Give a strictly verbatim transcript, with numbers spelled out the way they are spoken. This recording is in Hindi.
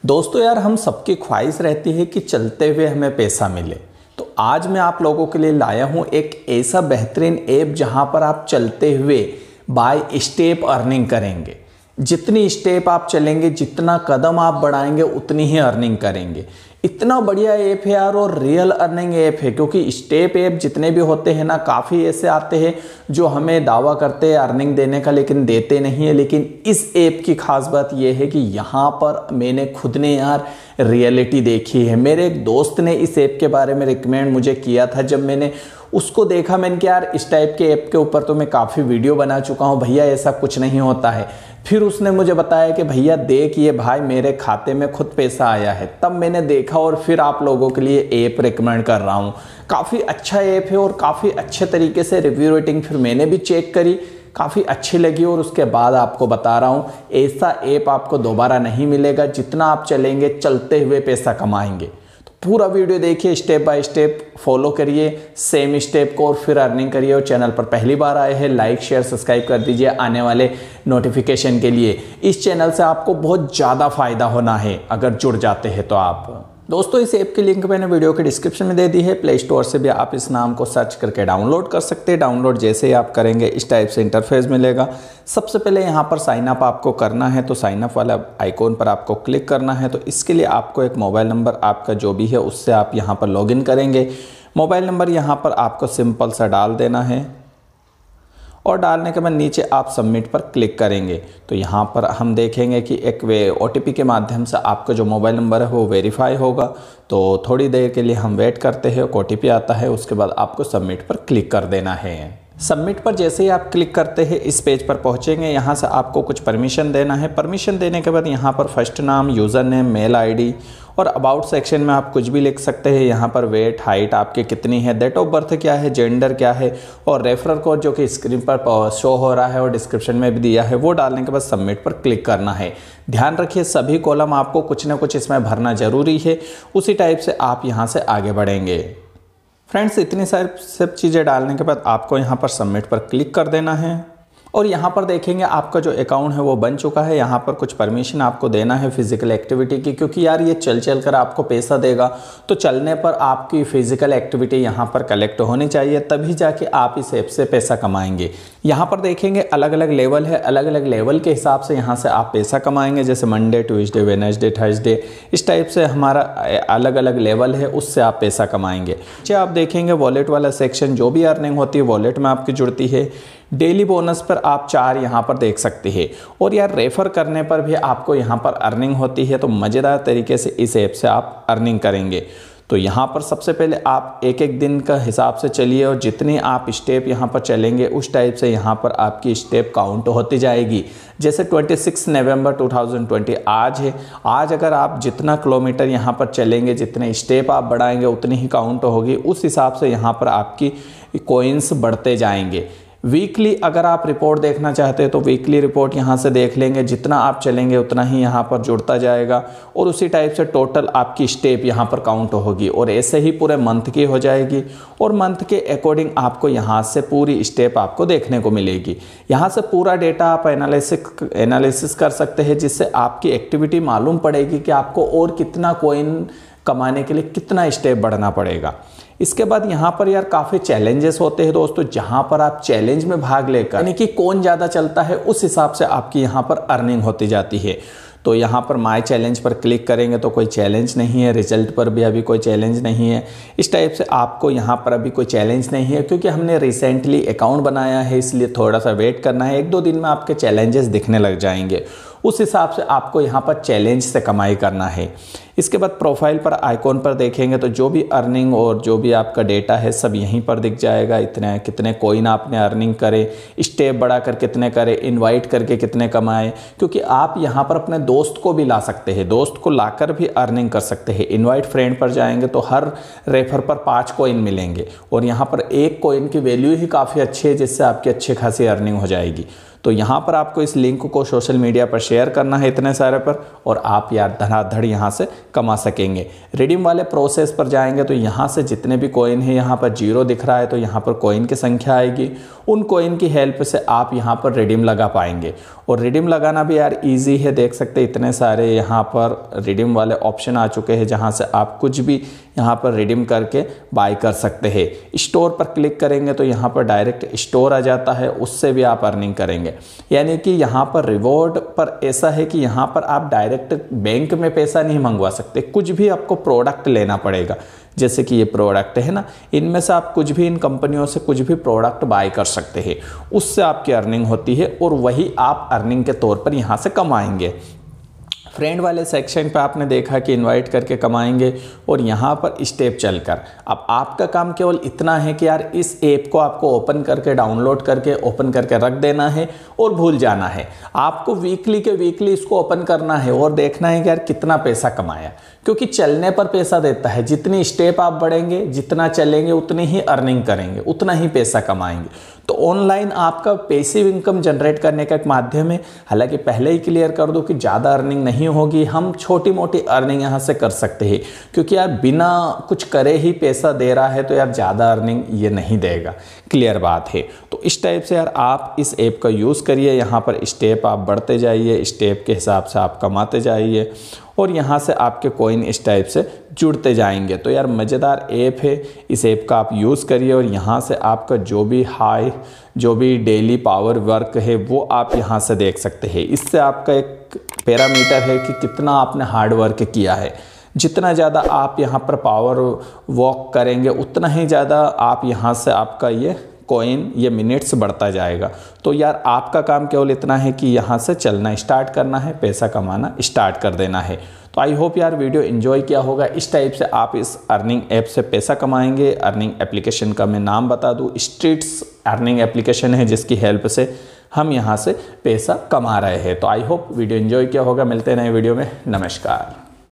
दोस्तों यार, हम सबकी ख्वाहिश रहती है कि चलते हुए हमें पैसा मिले। तो आज मैं आप लोगों के लिए लाया हूं एक ऐसा बेहतरीन ऐप जहां पर आप चलते हुए बाय स्टेप अर्निंग करेंगे। जितनी स्टेप आप चलेंगे, जितना कदम आप बढ़ाएंगे, उतनी ही अर्निंग करेंगे। इतना बढ़िया ऐप है यार, और रियल अर्निंग ऐप है। क्योंकि स्टेप ऐप जितने भी होते हैं ना, काफ़ी ऐसे आते हैं जो हमें दावा करते हैं अर्निंग देने का, लेकिन देते नहीं है। लेकिन इस ऐप की खास बात यह है कि यहाँ पर मैंने खुद ने यार रियलिटी देखी है। मेरे एक दोस्त ने इस ऐप के बारे में रिकमेंड मुझे किया था। जब मैंने उसको देखा, मैंने कि यार इस टाइप के ऐप के ऊपर तो मैं काफ़ी वीडियो बना चुका हूँ भैया, ऐसा कुछ नहीं होता है। फिर उसने मुझे बताया कि भैया देख, ये भाई मेरे खाते में खुद पैसा आया है। तब मैंने देखा और फिर आप लोगों के लिए ऐप रिकमेंड कर रहा हूँ। काफ़ी अच्छा ऐप है और काफ़ी अच्छे तरीके से रिव्यू रेटिंग फिर मैंने भी चेक करी, काफ़ी अच्छी लगी। और उसके बाद आपको बता रहा हूँ, ऐसा ऐप आपको दोबारा नहीं मिलेगा। जितना आप चलेंगे, चलते हुए पैसा कमाएंगे। तो पूरा वीडियो देखिए, स्टेप बाय स्टेप फॉलो करिए सेम स्टेप को, और फिर अर्निंग करिए। और चैनल पर पहली बार आए हैं, लाइक शेयर सब्सक्राइब कर दीजिए आने वाले नोटिफिकेशन के लिए। इस चैनल से आपको बहुत ज़्यादा फायदा होना है अगर जुड़ जाते हैं तो आप। दोस्तों, इस ऐप की लिंक मैंने वीडियो के डिस्क्रिप्शन में दे दी है। प्ले स्टोर से भी आप इस नाम को सर्च करके डाउनलोड कर सकते हैं। डाउनलोड जैसे ही आप करेंगे, इस टाइप से इंटरफेस मिलेगा। सबसे पहले यहाँ पर साइन अप आपको करना है, तो साइन अप वाला आइकॉन पर आपको क्लिक करना है। तो इसके लिए आपको एक मोबाइल नंबर आपका जो भी है उससे आप यहाँ पर लॉगिन करेंगे। मोबाइल नंबर यहाँ पर आपको सिंपल सा डाल देना है, और डालने के बाद नीचे आप सबमिट पर क्लिक करेंगे। तो यहाँ पर हम देखेंगे कि एक वे ओ टी पी के माध्यम से आपका जो मोबाइल नंबर है वो वेरीफाई होगा। तो थोड़ी देर के लिए हम वेट करते हैं, ओ टी पी आता है, उसके बाद आपको सबमिट पर क्लिक कर देना है। सबमिट पर जैसे ही आप क्लिक करते हैं, इस पेज पर पहुंचेंगे। यहाँ से आपको कुछ परमिशन देना है। परमिशन देने के बाद यहाँ पर फर्स्ट नाम, यूज़र नेम, मेल आईडी और अबाउट सेक्शन में आप कुछ भी लिख सकते हैं। यहाँ पर वेट, हाइट आपकी कितनी है, डेट ऑफ बर्थ क्या है, जेंडर क्या है, और रेफरल कोड जो कि स्क्रीन पर शो हो रहा है और डिस्क्रिप्शन में भी दिया है, वो डालने के बाद सबमिट पर क्लिक करना है। ध्यान रखिए, सभी कॉलम आपको कुछ ना कुछ इसमें भरना जरूरी है। उसी टाइप से आप यहाँ से आगे बढ़ेंगे। फ्रेंड्स, इतनी सारी सब चीज़ें डालने के बाद आपको यहाँ पर सबमिट पर क्लिक कर देना है। और यहाँ पर देखेंगे आपका जो अकाउंट है वो बन चुका है। यहाँ पर कुछ परमिशन आपको देना है फिजिकल एक्टिविटी की, क्योंकि यार ये चल चल कर आपको पैसा देगा। तो चलने पर आपकी फिजिकल एक्टिविटी यहाँ पर कलेक्ट होनी चाहिए, तभी जाके आप इस ऐप से पैसा कमाएंगे। यहाँ पर देखेंगे अलग अलग लेवल है, अलग अलग लेवल के हिसाब से यहाँ से आप पैसा कमाएंगे। जैसे मंडे, ट्यूसडे, वेडनेसडे, थर्सडे, इस टाइप से हमारा अलग अलग लेवल है, उससे आप पैसा कमाएंगे। नीचे आप देखेंगे वॉलेट वाला सेक्शन, जो भी अर्निंग होती है वॉलेट में आपकी जुड़ती है। डेली बोनस पर आप चार यहाँ पर देख सकते हैं, और यार रेफर करने पर भी आपको यहाँ पर अर्निंग होती है। तो मज़ेदार तरीके से इस ऐप से आप अर्निंग करेंगे। तो यहाँ पर सबसे पहले आप एक एक दिन का हिसाब से चलिए, और जितनी आप स्टेप यहाँ पर चलेंगे उस टाइप से यहाँ पर आपकी स्टेप काउंट होती जाएगी। जैसे छब्बीस नवंबर दो हज़ार बीस आज है। आज अगर आप जितना किलोमीटर यहाँ पर चलेंगे, जितने स्टेप आप बढ़ाएंगे, उतनी ही काउंट होगी। उस हिसाब से यहाँ पर आपकी कॉइन्स बढ़ते जाएंगे। वीकली अगर आप रिपोर्ट देखना चाहते हैं तो वीकली रिपोर्ट यहाँ से देख लेंगे। जितना आप चलेंगे उतना ही यहाँ पर जुड़ता जाएगा, और उसी टाइप से टोटल आपकी स्टेप यहाँ पर काउंट होगी। और ऐसे ही पूरे मंथ की हो जाएगी, और मंथ के अकॉर्डिंग आपको यहाँ से पूरी स्टेप आपको देखने को मिलेगी। यहाँ से पूरा डेटा आप एनालिसिस एनालिसिस कर सकते हैं, जिससे आपकी एक्टिविटी मालूम पड़ेगी कि आपको और कितना कॉइन कमाने के लिए कितना स्टेप बढ़ना पड़ेगा। इसके बाद यहाँ पर यार काफ़ी चैलेंजेस होते हैं दोस्तों, जहाँ पर आप चैलेंज में भाग लेकर, यानी कि कौन ज़्यादा चलता है उस हिसाब से आपकी यहाँ पर अर्निंग होती जाती है। तो यहाँ पर माय चैलेंज पर क्लिक करेंगे तो कोई चैलेंज नहीं है, रिजल्ट पर भी अभी कोई चैलेंज नहीं है। इस टाइप से आपको यहाँ पर अभी कोई चैलेंज नहीं है, क्योंकि हमने रिसेंटली अकाउंट बनाया है, इसलिए थोड़ा सा वेट करना है। एक दो दिन में आपके चैलेंजेस दिखने लग जाएंगे। उस हिसाब से आपको यहाँ पर चैलेंज से कमाई करना है। इसके बाद प्रोफाइल पर आइकॉन पर देखेंगे तो जो भी अर्निंग और जो भी आपका डेटा है सब यहीं पर दिख जाएगा। इतने कितने कॉइन आपने अर्निंग करे, स्टेप बढ़ाकर कितने करे, इनवाइट करके कितने कमाए। क्योंकि आप यहाँ पर अपने दोस्त को भी ला सकते हैं, दोस्त को लाकर भी अर्निंग कर सकते हैं। इनवाइट फ्रेंड पर जाएंगे तो हर रेफर पर पाँच कॉइन मिलेंगे, और यहाँ पर एक कॉइन की वैल्यू ही काफ़ी अच्छी है, जिससे आपकी अच्छी खासी अर्निंग हो जाएगी। तो यहाँ पर आपको इस लिंक को सोशल मीडिया पर शेयर करना है इतने सारे पर, और आप यार धड़ाधड़ यहाँ से कमा सकेंगे। रिडीम वाले प्रोसेस पर जाएंगे तो यहाँ से जितने भी कॉइन है, यहाँ पर जीरो दिख रहा है तो यहाँ पर कॉइन की संख्या आएगी। उन कॉइन की हेल्प से आप यहाँ पर रिडीम लगा पाएंगे। और रिडीम लगाना भी यार इजी है, देख सकते हैं इतने सारे यहाँ पर रिडीम वाले ऑप्शन आ चुके हैं जहाँ से आप कुछ भी यहाँ पर रिडीम करके बाय कर सकते हैं। स्टोर पर क्लिक करेंगे तो यहाँ पर डायरेक्ट स्टोर आ जाता है, उससे भी आप अर्निंग करेंगे। यानी कि यहाँ पर रिवॉर्ड पर ऐसा है कि यहाँ पर आप डायरेक्ट बैंक में पैसा नहीं मंगवा सकते, कुछ भी आपको प्रोडक्ट लेना पड़ेगा। जैसे कि ये प्रोडक्ट है ना, इनमें से आप कुछ भी इन कंपनियों से कुछ भी प्रोडक्ट बाय कर सकते हैं, उससे आपकी अर्निंग होती है और वही आप अर्निंग के तौर पर यहाँ से कमाएंगे। फ्रेंड वाले सेक्शन पे आपने देखा कि इनवाइट करके कमाएंगे और यहाँ पर स्टेप चलकर। अब आपका काम केवल इतना है कि यार इस ऐप को आपको ओपन करके डाउनलोड करके ओपन करके रख देना है और भूल जाना है। आपको वीकली के वीकली इसको ओपन करना है और देखना है कि यार कितना पैसा कमाया, क्योंकि चलने पर पैसा देता है। जितनी स्टेप आप बढ़ेंगे, जितना चलेंगे, उतनी ही अर्निंग करेंगे, उतना ही पैसा कमाएंगे। तो ऑनलाइन आपका पैसिव इनकम जनरेट करने का एक माध्यम है। हालांकि पहले ही क्लियर कर दो कि ज़्यादा अर्निंग नहीं होगी, हम छोटी मोटी अर्निंग यहाँ से कर सकते हैं, क्योंकि यार बिना कुछ करे ही पैसा दे रहा है तो यार ज़्यादा अर्निंग ये नहीं देगा, क्लियर बात है। तो इस टाइप से यार आप इस ऐप का यूज़ करिए, यहाँ पर स्टेप आप बढ़ते जाइए, स्टेप के हिसाब से आप कमाते जाइए और यहाँ से आपके कॉइन इस टाइप से जुड़ते जाएंगे। तो यार मज़ेदार ऐप है, इस ऐप का आप यूज़ करिए और यहाँ से आपका जो भी हाई जो भी डेली पावर वर्क है वो आप यहाँ से देख सकते हैं। इससे आपका एक पैरामीटर है कि कितना आपने हार्ड वर्क किया है। जितना ज़्यादा आप यहाँ पर पावर वॉक करेंगे उतना ही ज़्यादा आप यहाँ से आपका ये कॉइन ये मिनट्स बढ़ता जाएगा। तो यार आपका काम केवल इतना है कि यहाँ से चलना स्टार्ट करना है, पैसा कमाना स्टार्ट कर देना है। तो आई होप यार वीडियो एंजॉय किया होगा। इस टाइप से आप इस अर्निंग ऐप से पैसा कमाएंगे। अर्निंग एप्लीकेशन का मैं नाम बता दूँ, स्ट्रीट्स अर्निंग एप्लीकेशन है जिसकी हेल्प से हम यहाँ से पैसा कमा रहे हैं। तो आई होप वीडियो एंजॉय किया होगा। मिलते हैं नए वीडियो में, नमस्कार।